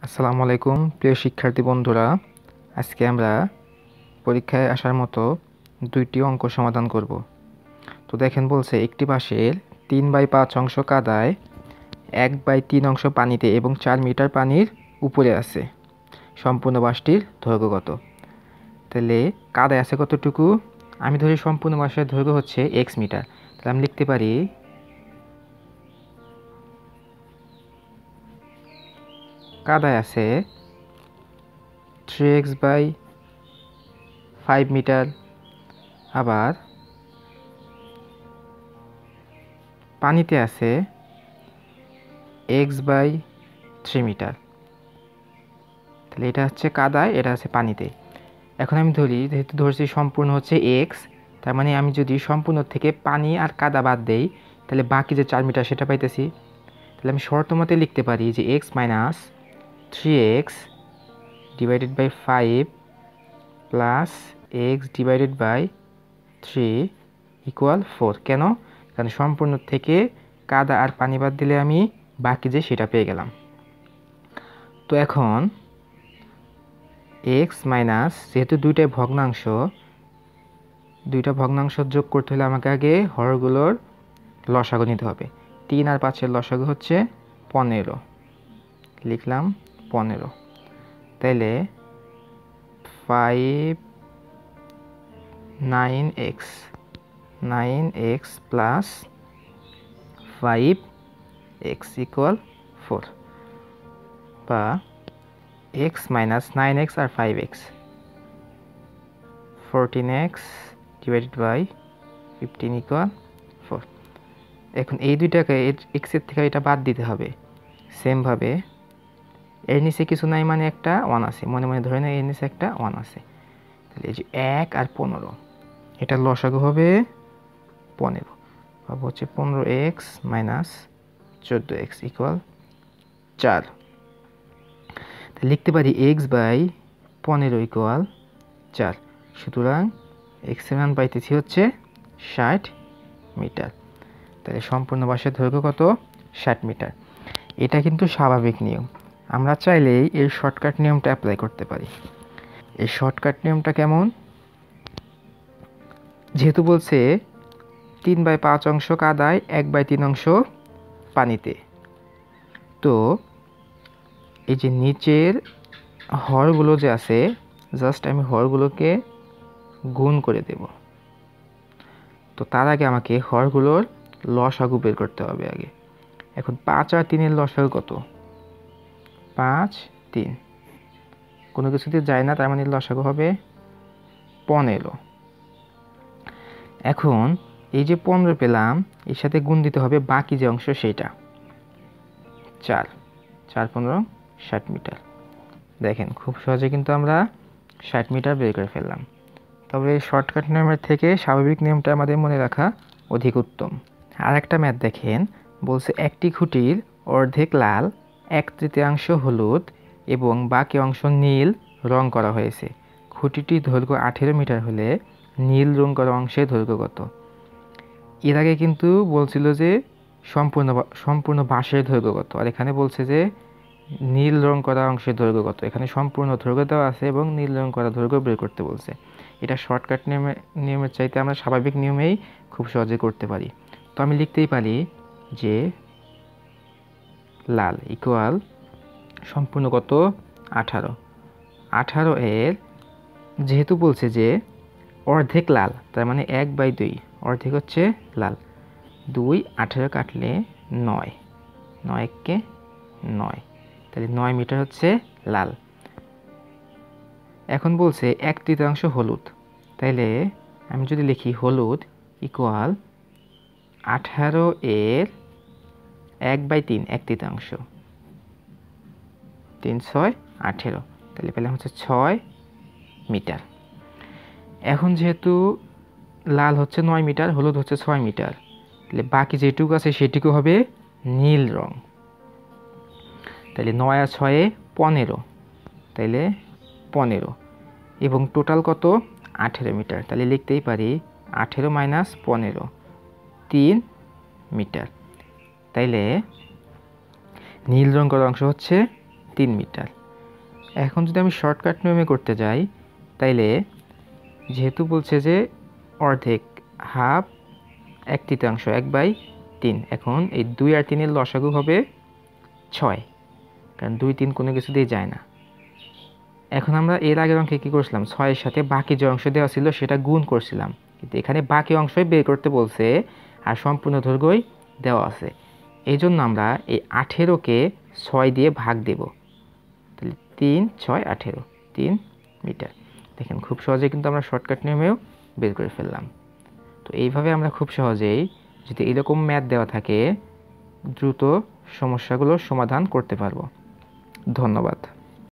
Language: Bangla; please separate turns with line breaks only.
আসসালামু আলাইকুম প্রিয় শিক্ষার্থী বন্ধুরা, আজকে আমরা পরীক্ষায় আসার মতো দুইটি অঙ্ক সমাধান করব। তো দেখেন বলছে একটি বাঁশের 3/5 অংশ কাদায়, 1/3 অংশ পানিতে এবং 4 মিটার পানির উপরে আছে। সম্পূর্ণ বাঁশটির দৈর্ঘ্য কত? তাহলে কাদায় আছে কতটুকু? আমি ধরি সম্পূর্ণ বাঁশের দৈর্ঘ্য হচ্ছে x মিটার। তাহলে আমি লিখতে পারি কাদায় আছে 3x/5 মিটার, আবার পানিতে আছে x/3 মিটার। তাহলে এটা হচ্ছে কাদায়, এটা আছে পানিতে। এখন আমি ধরি, যেহেতু ধরছি সম্পূর্ণ হচ্ছে x, তার মানে আমি যদি সম্পূর্ণ থেকে পানি আর কাদা বাদ দেই, তাহলে বাকি যে 4 মিটার সেটা পাইতেছি। তাহলে আমি শর্ত মতে লিখতে পারি যে x - 3x / 5 প্লাস x / 3 = 4। কেন? কারণ সম্পূর্ণ থেকে কাদা আর পানি বাদ দিলে আমি বাকি যে সেটা পেয়ে গেলাম। তো এখন x মাইনাস, যেহেতু দুইটা ভগ্নাংশ যোগ করতে হলে আমাকে আগে হরগুলোর লসাগু নিতে হবে। 3 আর 5-এর লসাগু হচ্ছে 15, লিখলাম 15। তাইলে 9x প্লাস 5x = 4, বা x মাইনাস 9x আর 5x 14x / 15 = 4। এখন এই দুইটাকে x এর থেকে এটা বাদ দিতে হবে। সেমভাবে এর নিচে কিছু নাই, মানে একটা 1 আছে, মনে মনে ধরে না এর নিচে একটা 1 আছে। তাহলে এই যে 1 আর 15, এটা লসাগু হবে 15, হবে হচ্ছে 15x মাইনাস 14x = 4। লিখতে পারি x/15 = 4। সুতরাং x এর মান পাইতেছি হচ্ছে 60 মিটার। তাহলে সম্পূর্ণ বাঁশের দৈর্ঘ্য কত? 60 মিটার। এটা কিন্তু স্বাভাবিক নিয়ম। আমরা চাইলেই এই শর্টকাট নিয়মটা অ্যাপ্লাই করতে পারি। এই শর্টকাট নিয়মটা কেমন? যেহেতু বলছে 3/5 অংশ কাদায়, 1/3 অংশ পানিতে, তো এই যে নিচের হরগুলো যে আছে, জাস্ট আমি হরগুলোকে গুণ করে দেব। তো তার আগে আমাকে হরগুলোর লসাগু বের করতে হবে আগে। এখন 5 আর 3-এর লসাগু কত? 5, 3 কোনো কিছুতে যায় না, তার মানে লসাগু হবে 15। এখন এই যে 15 পেলাম, এর সাথে গুণ দিতে হবে বাকি যে অংশ সেটা 4, 4 15 60 মিটার। দেখেন খুব সহজে কিন্তু আমরা 60 মিটার বের করে ফেললাম। তবে এই শর্টকাট নিয়মের থেকে স্বাভাবিক নিয়মটা আমাদের মনে রাখা অধিক উত্তম। আর একটা ম্যাথ দেখেন, বলছে একটি খুঁটির অর্ধেক লাল, 1/3 হলুদ এবং বাকি অংশ নীল রং করা হয়েছে। খুঁটিটির দৈর্ঘ্য 18 মিটার হলে নীল রং করা অংশের দৈর্ঘ্য কত? এর আগে কিন্তু বলছিল যে সম্পূর্ণ বাঁশের দৈর্ঘ্য কত, আর এখানে বলছে যে নীল রং করা অংশের দৈর্ঘ্য কত। এখানে সম্পূর্ণ দৈর্ঘ্য দেওয়া আছে এবং নীল রং করা দৈর্ঘ্য বের করতে বলছে। এটা শর্টকাট নিয়মের চাইতে আমরা স্বাভাবিক নিয়মেই খুব সহজে করতে পারি। তো আমি লিখতেই পারি যে লাল ইকুয়াল সম্পূর্ণ কত? 18। 18 এর, যেহেতু বলছে যে অর্ধেক লাল, তার মানে 1/2, অর্ধেক হচ্ছে লাল। 2 18 কাটলে 9, 9 × 9, তাহলে 9 মিটার হচ্ছে লাল। এখন বলছে 1/3 হলুদ, তাইলে আমি যদি লিখি হলুদ ইকুয়াল 18 এর 1/3, 1/3, 3 6 18, তাহলে পেলাম হচ্ছে 6 মিটার। এখন যেহেতু লাল হচ্ছে 9 মিটার, হলুদ হচ্ছে 6 মিটার, তাহলে বাকি যেটুকু আছে সেটুকু হবে নীল রং। তাহলে 9 আর 6 15, তাইলে 15, এবং টোটাল কত? 18 মিটার। তাহলে লিখতেই পারি 18 মাইনাস 15, 3 মিটার। তাইলে নীল রং করা অংশ হচ্ছে 3 মিটার। এখন যদি আমি শর্টকাট নিয়মে করতে যাই, তাইলে যেহেতু বলছে যে অর্ধেক, হাফ, 1/3, 1/3, এখন এই 2 আর 3-এর লসাগু হবে 6, কারণ 2, 3 কোনো কিছু দিয়ে যায় না। এখন আমরা এর আগের অঙ্কে কী করছিলাম, 6-এর সাথে বাকি যে অংশ দেওয়া ছিল সেটা গুণ করছিলাম, কিন্তু এখানে বাকি অংশই বের করতে বলছে আর সম্পূর্ণ দৈর্ঘ্যই দেওয়া আছে। এই জন্য আমরা এই 18কে 6 দিয়ে ভাগ দেব, তাহলে 3, 6, 18, 3 মিটার। দেখেন খুব সহজে কিন্তু আমরা শর্টকাট নিয়মেও বের করে ফেললাম। তো এইভাবে আমরা খুব সহজেই যদি এরকম ম্যাথ দেওয়া থাকে দ্রুত সমস্যাগুলোর সমাধান করতে পারবো। ধন্যবাদ।